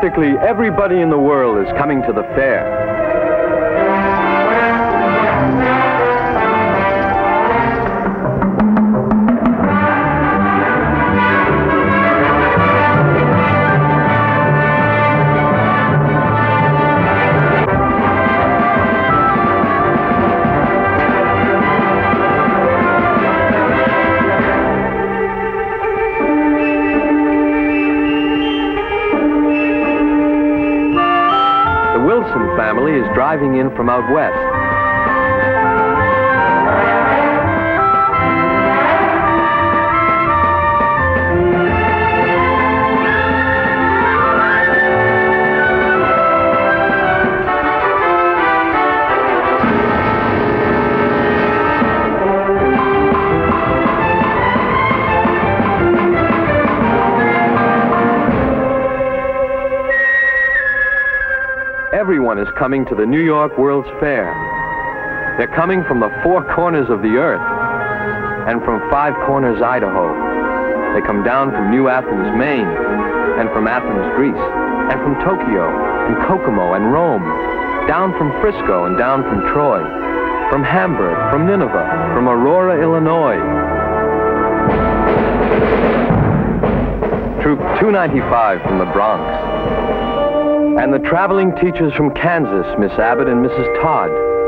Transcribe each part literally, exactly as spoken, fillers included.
Practically everybody in the world is coming to the fair. Family is driving in from out west. Everyone is coming to the New York World's Fair. They're coming from the four corners of the earth and from Five Corners, Idaho. They come down from New Athens, Maine, and from Athens, Greece, and from Tokyo, and Kokomo, and Rome, down from Frisco, and down from Troy, from Hamburg, from Nineveh, from Aurora, Illinois. Troop two ninety-five from the Bronx. And the traveling teachers from Kansas, Miss Abbott and Missus Todd.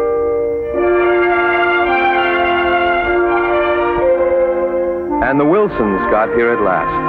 And the Wilsons got here at last.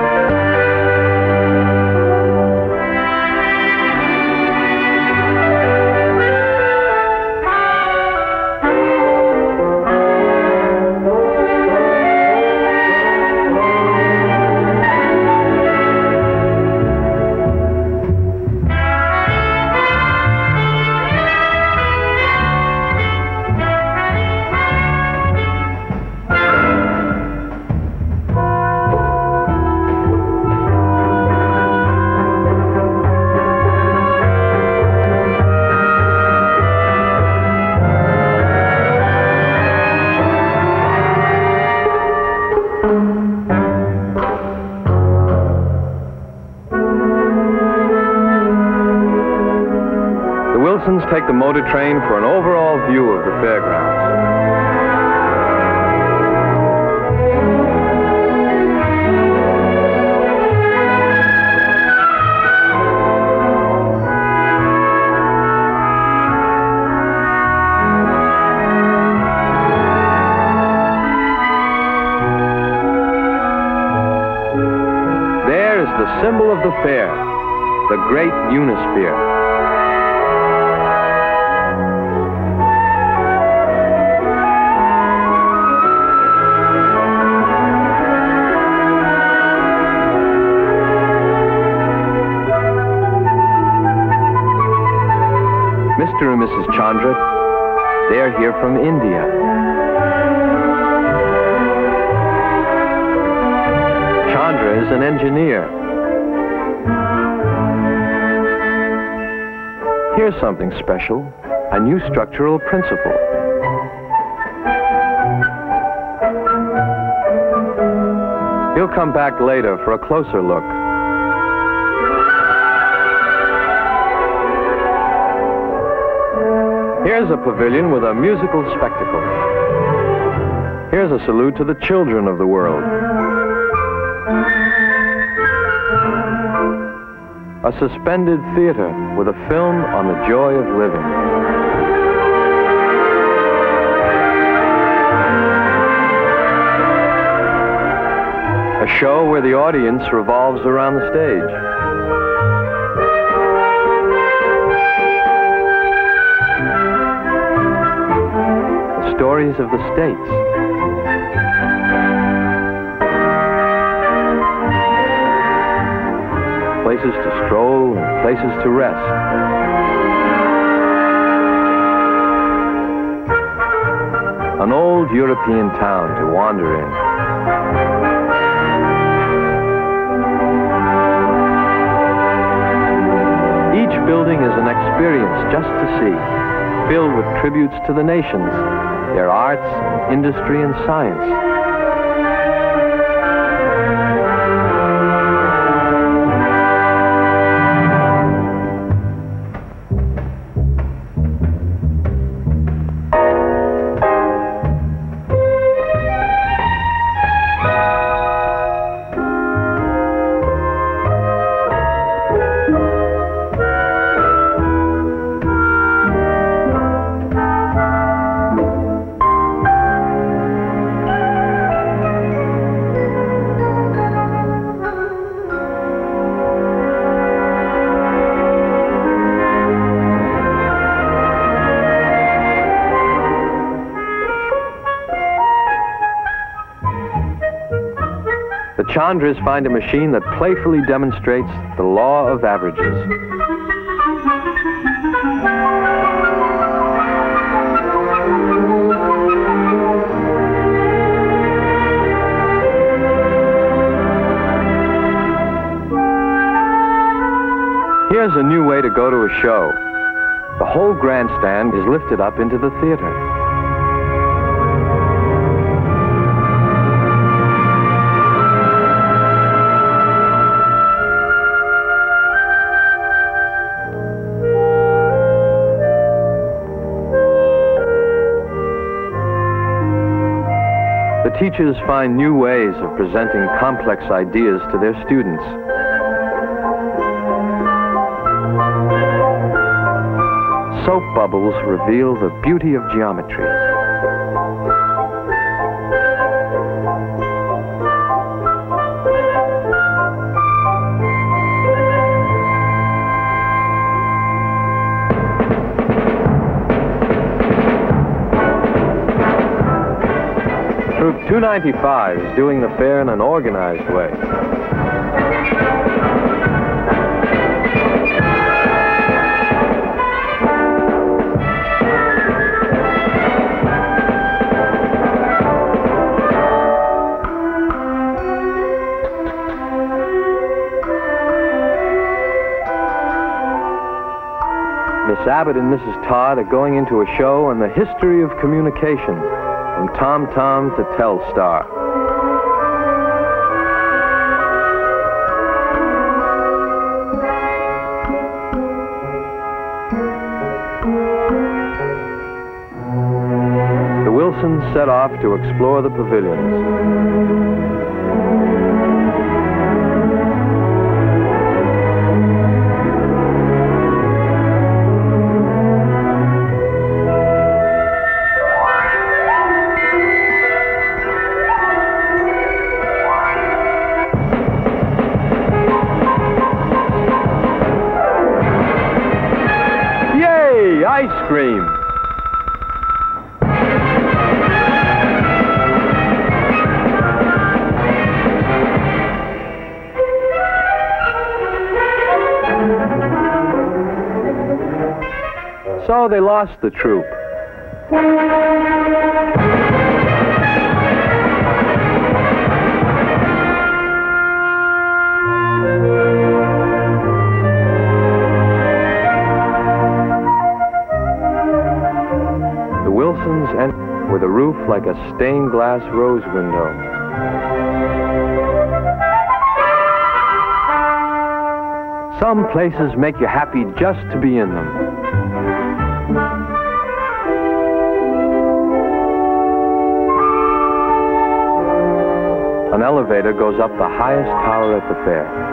Take the motor train for an overall view of the fairgrounds. There is the symbol of the fair, the great Unisphere. Mister and Missus Chandra, they're here from India. Chandra is an engineer. Here's something special, a new structural principle. He'll come back later for a closer look. Here's a pavilion with a musical spectacle. Here's a salute to the children of the world. A suspended theater with a film on the joy of living. A show where the audience revolves around the stage. Stories of the States. Places to stroll and places to rest. An old European town to wander in. Each building is an experience just to see, filled with tributes to the nations, their arts, industry, and science. Chandras find a machine that playfully demonstrates the law of averages. Here's a new way to go to a show. The whole grandstand is lifted up into the theater. The teachers find new ways of presenting complex ideas to their students. Soap bubbles reveal the beauty of geometry. Troop two ninety-five is doing the fair in an organized way. Miss Abbott and Missus Todd are going into a show on the history of communication, from tom-tom to Telstar. The Wilsons set off to explore the pavilions. Ice cream. So they lost the troop. And with a roof like a stained glass rose window. Some places make you happy just to be in them. An elevator goes up the highest tower at the fair.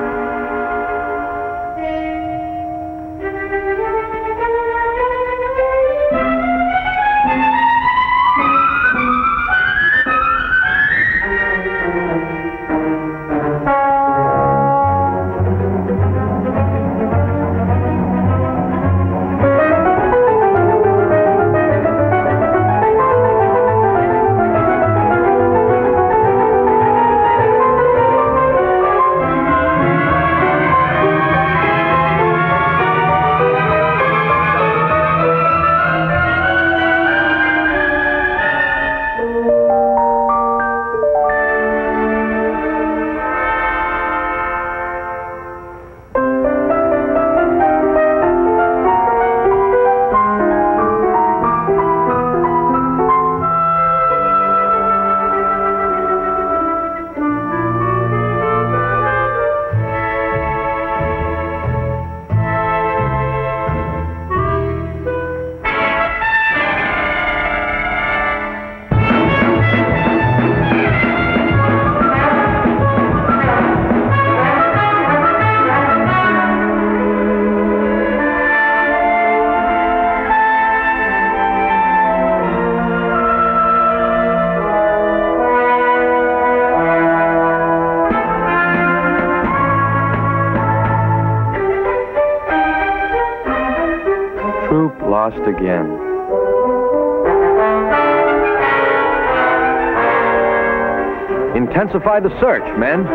Intensify the search, men.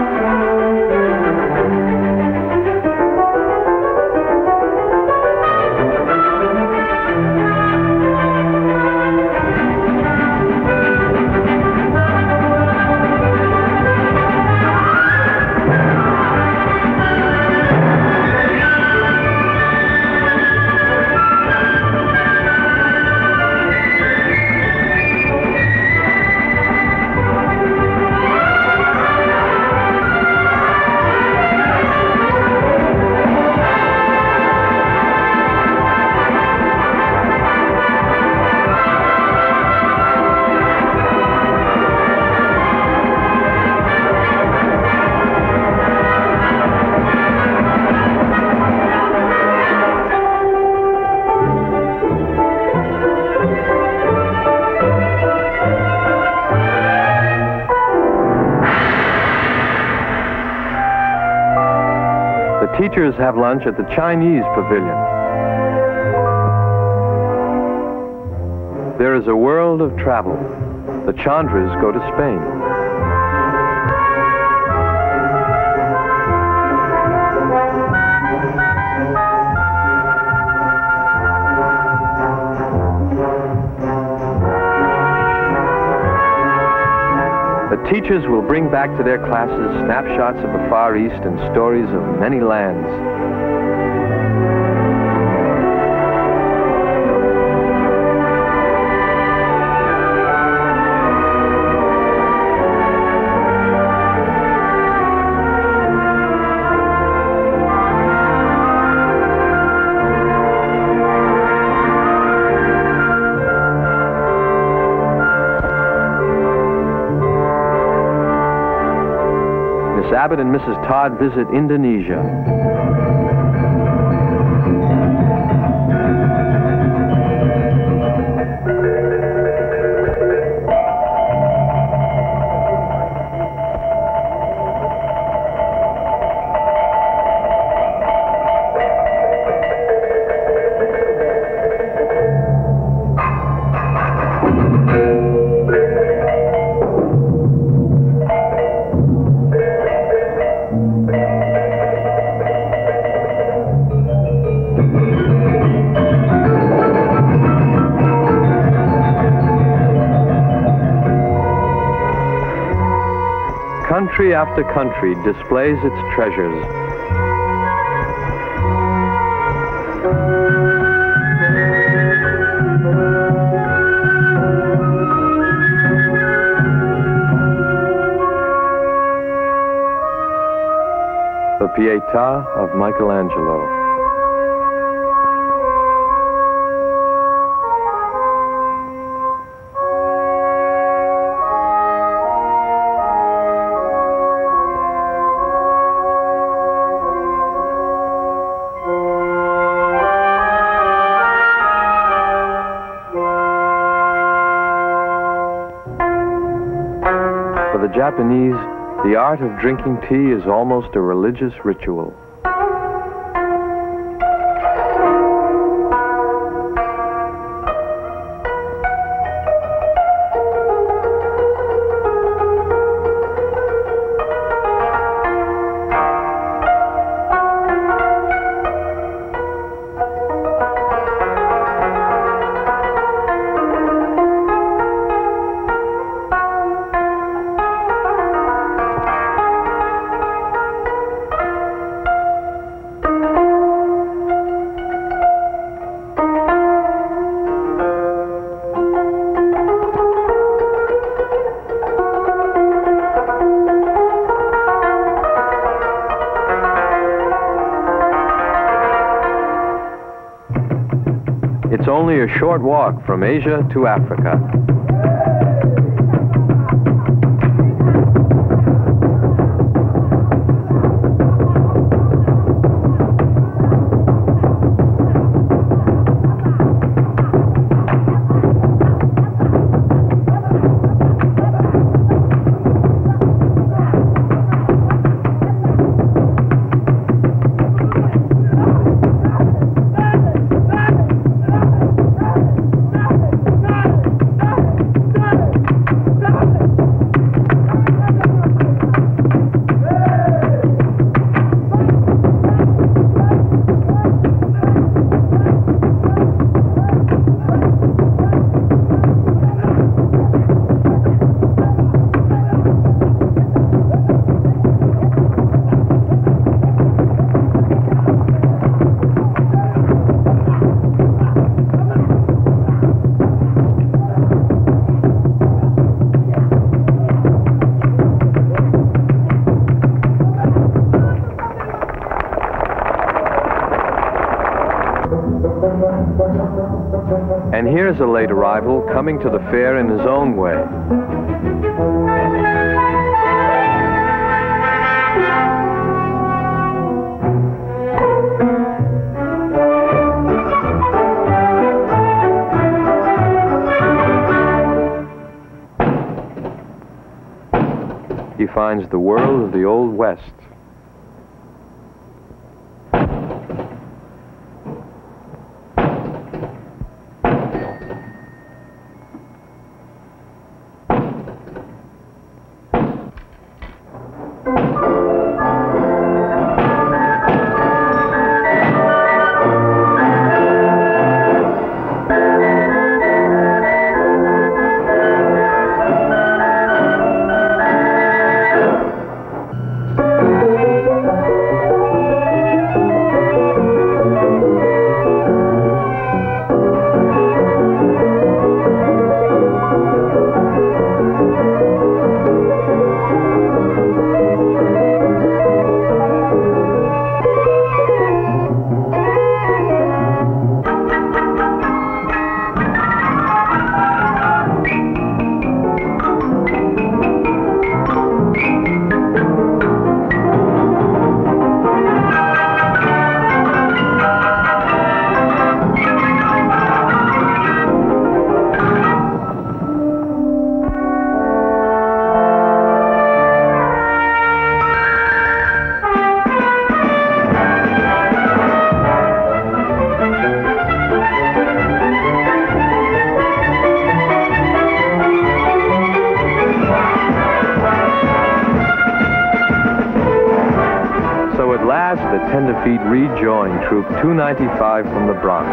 Teachers have lunch at the Chinese pavilion. There is a world of travel. The Chandras go to Spain. The teachers will bring back to their classes snapshots of the Far East and stories of many lands. Miss Abbott and Missus Todd visit Indonesia. Country after country displays its treasures. The Pietà of Michelangelo. For the Japanese, the art of drinking tea is almost a religious ritual. It's only a short walk from Asia to Africa. here's a late arrival coming to the fair in his own way. He finds the world of the Old West. The Tenderfeet rejoin Troop two ninety-five from the Bronx.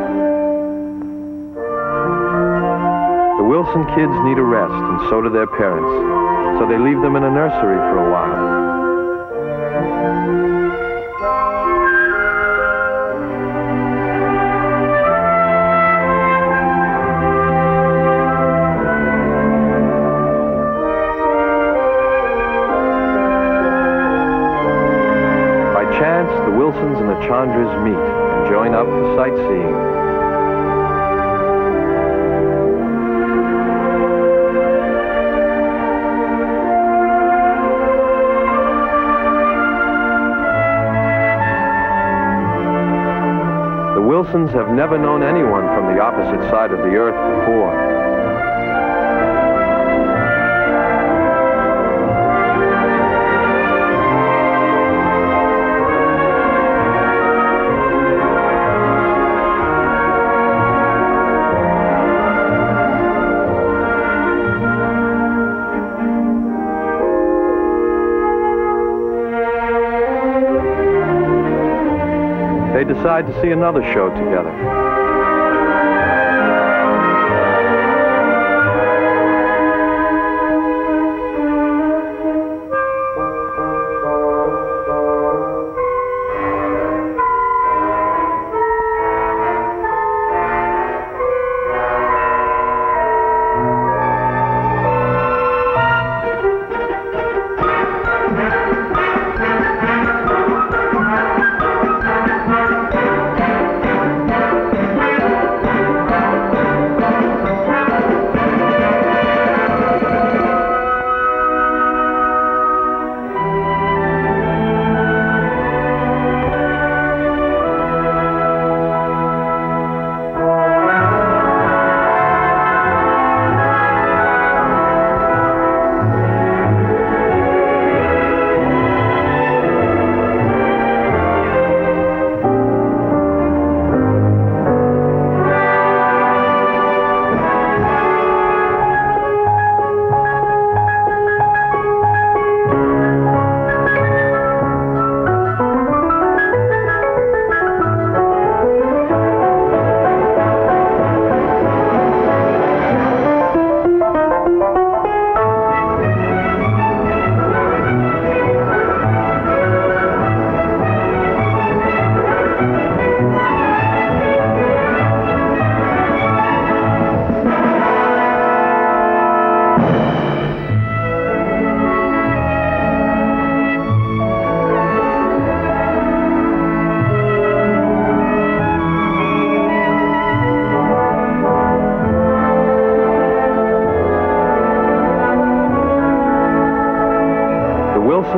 The Wilson kids need a rest, and so do their parents, so they leave them in a nursery for a while. The Wilsons and the Chandras meet and join up for sightseeing. The Wilsons have never known anyone from the opposite side of the earth before. They decide to see another show together.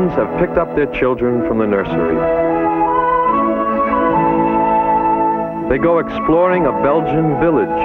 adolescents have picked up their children from the nursery. They go exploring a Belgian village.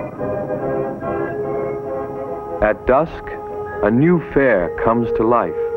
At dusk, a new fair comes to life.